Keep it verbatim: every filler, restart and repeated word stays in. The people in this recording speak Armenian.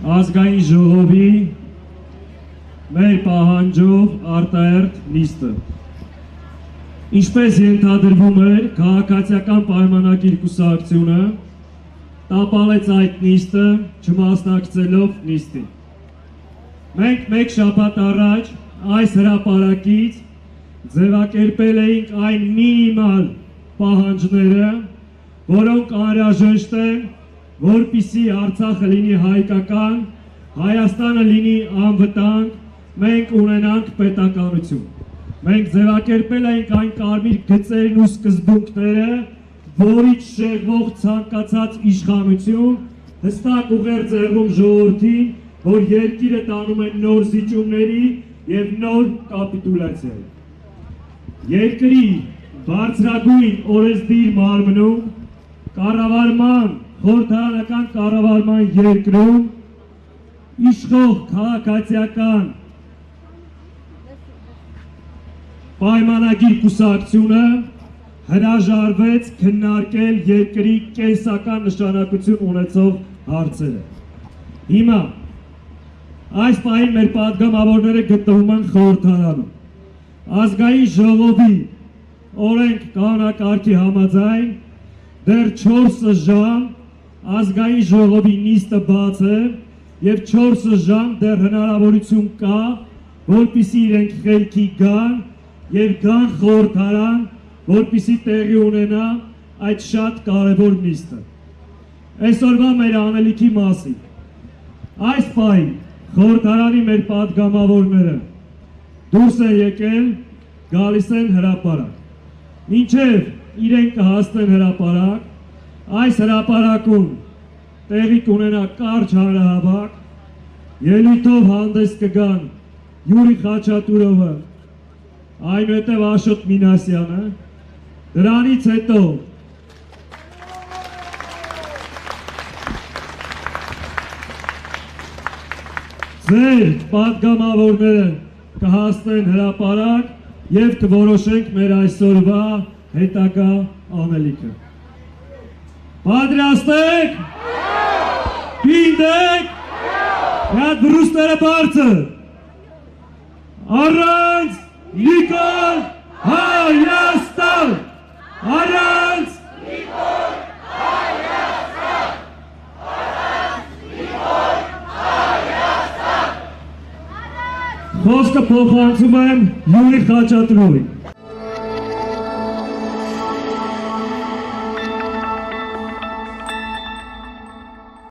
ազգային ժողովի մեր պահանջով արտահերթ նիստը։ Ինչպես ենթադրվում էր, քաղաքացիական պայմանագիր կուսակցությունը տապալեց այդ նիստը, չմասնակցելով նիստին։ Մենք մեկ շաբաթ առաջ այս հրապարակից ձևակերպել էինք այն մինիմալ պահանջները, որոնք անհրաժեշտ են, որպեսզի Արցախը լինի հայկական, Հայաստանը լինի անվտանգ, մենք ունենանք պետականություն։ Մենք ձևակերպել ենք այն կարմիր գծերն ու սկզբունքները, որից շեղվող ցանկացած իշխանություն հստակ ուղեր ձեռում ժողովրդին, որ երկիրը տանում են նոր զիջումների և նոր կապիտուլյացիայի։ Երկրի բարձրագույն օրենսդիր մարմնում, կառավարման, խորհրդարանական կառավարման երկրում իշխող քաղաքացիական պայմանագիր կուսակցությունը հրաժարվեց քննարկել երկրի կենսական նշանակություն ունեցող հարցերը։ Հիմա այս պահին մեր պատգամավորները գտնվում են խորհրդարանում։ Ազգային ժողովի օրենք կանոնակարգի համաձայն դեռ չորս ժամ ազգային ժողովի նիստը բաց է և չորս ժամ դեռ հնարավորություն կա, որպեսզի իրենք խելքի գան և գան խորհրդարան, որպեսզի տեղի ունենա այդ շատ կարևոր նիստը։ Այսօրվա մեր անելիքի մասին։ Այս պահին խորհրդարանի մեր պատգամավորները դուրս են եկել, գալիս են հրապարակ։ Մինչև իրենք կհասնեն հրապարակ, այս հրապարակում տեղի կունենա կարճ հանրահավաք, ելույթով հանդես կգան Յուրի Խաչատուրովը, այնուհետև Աշոտ Մինասյանը, դրանից հետո ձեր պատգամավորները կհասնեն հրապարակ և կորոշենք մեր այսօրվա հետագա անելիքը։ Պատրաստ եք, պինդ եք, հատ բրուստերը բարձր, առանց լիկոր Հայաստան, առանց լիկոր Հայաստան, առանց լիկոր Հայաստան։ Խոսքը փոխանցում եմ Յուրի Խաչատուրովին։